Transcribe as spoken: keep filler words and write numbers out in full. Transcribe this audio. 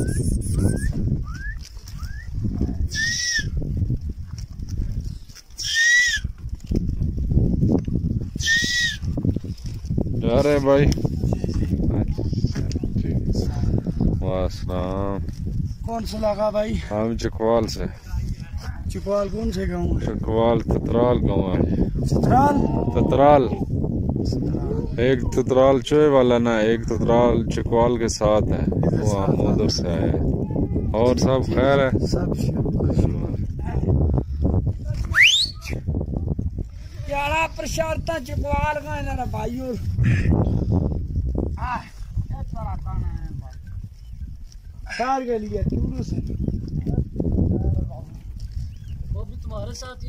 जा रहे भाई। वासलाम। कौन सा लगा भाई? हम चकवाल से। चकवाल कौन से गाँव? चकवाल ततराल गाँव है। ततराल? ततराल एक ततराल चोए वाला ना, एक ततराल चकवाल के साथ है, वो हम उधर से आए। और सब खैर है? सब यारा प्रशांता चकवाल का है ना भाइयों। कार के लिए टूरिस्ट वो भी तुम्हारे साथ